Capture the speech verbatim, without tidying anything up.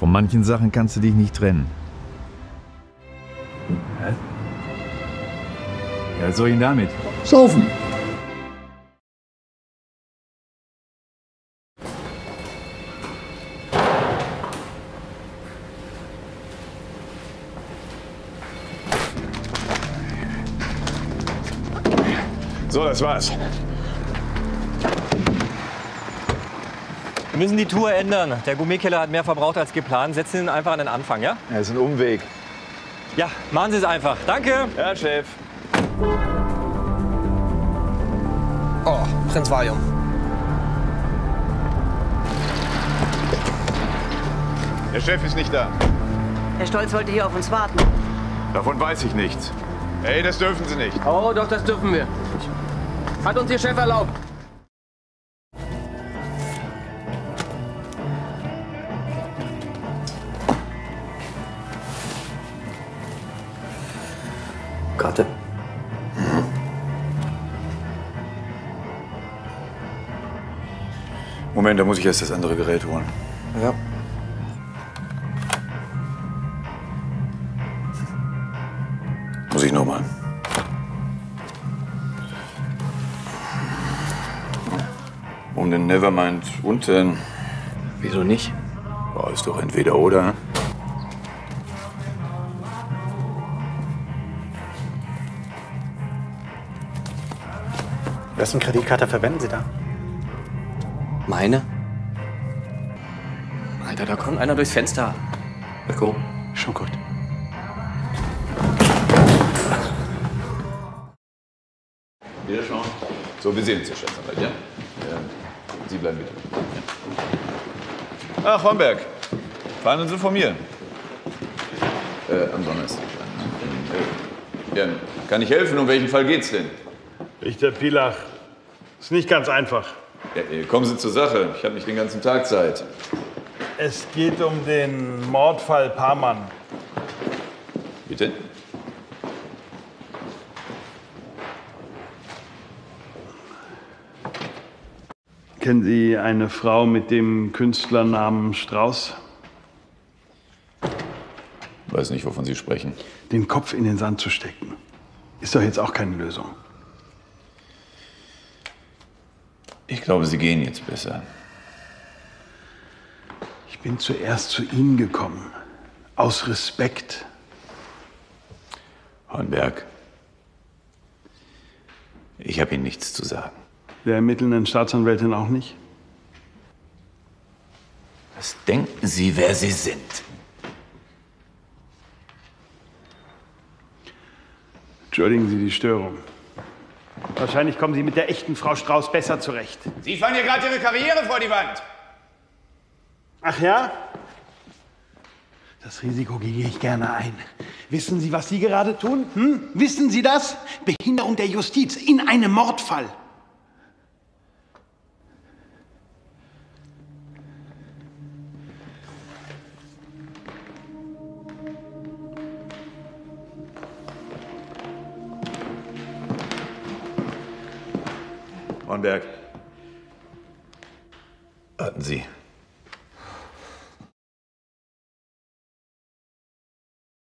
Von manchen Sachen kannst du dich nicht trennen. Hä? Ja, was soll ich denn damit? Saufen. So, das war's. Wir müssen die Tour ändern. Der Gourmetkeller hat mehr verbraucht als geplant. Setzen Sie ihn einfach an den Anfang, ja? Ja, ist ein Umweg. Ja, machen Sie es einfach. Danke. Ja, Chef. Oh, Prinz Valium. Der Chef ist nicht da. Herr Stolz wollte hier auf uns warten. Davon weiß ich nichts. Ey, das dürfen Sie nicht. Oh, doch, das dürfen wir. Hat uns Ihr Chef erlaubt. Karte. Moment, da muss ich erst das andere Gerät holen. Ja. Muss ich nochmal. Und den Nevermind und den... Wieso nicht? Boah, ist doch entweder oder. Wessen Kreditkarte verwenden Sie da? Meine? Alter, da kommt einer durchs Fenster. Öko. Schon gut. Wieder schauen. So, wir sehen uns, Herr Staatsanwalt, ja? ja? Sie bleiben bitte. Ja. Ach, Hornberg. Fahren Sie von mir. Äh, am Donnerstag. Äh, ja, kann ich helfen? Um welchen Fall geht's denn? Richter Pilach, ist nicht ganz einfach. Ja, äh, kommen Sie zur Sache. Ich habe nicht den ganzen Tag Zeit. Es geht um den Mordfall Parmann. Bitte? Kennen Sie eine Frau mit dem Künstlernamen Strauß? Weiß nicht, wovon Sie sprechen. Den Kopf in den Sand zu stecken, ist doch jetzt auch keine Lösung. Ich glaube, Sie gehen jetzt besser. Ich bin zuerst zu Ihnen gekommen, aus Respekt. Hornberg, ich habe Ihnen nichts zu sagen. Der ermittelnden Staatsanwältin auch nicht? Was denken Sie, wer Sie sind? Entschuldigen Sie die Störung. Wahrscheinlich kommen Sie mit der echten Frau Strauß besser zurecht. Sie fahren hier gerade Ihre Karriere vor die Wand. Ach ja? Das Risiko gehe ich gerne ein. Wissen Sie, was Sie gerade tun? Hm? Wissen Sie das? Behinderung der Justiz in einem Mordfall. Hornberg, warten Sie.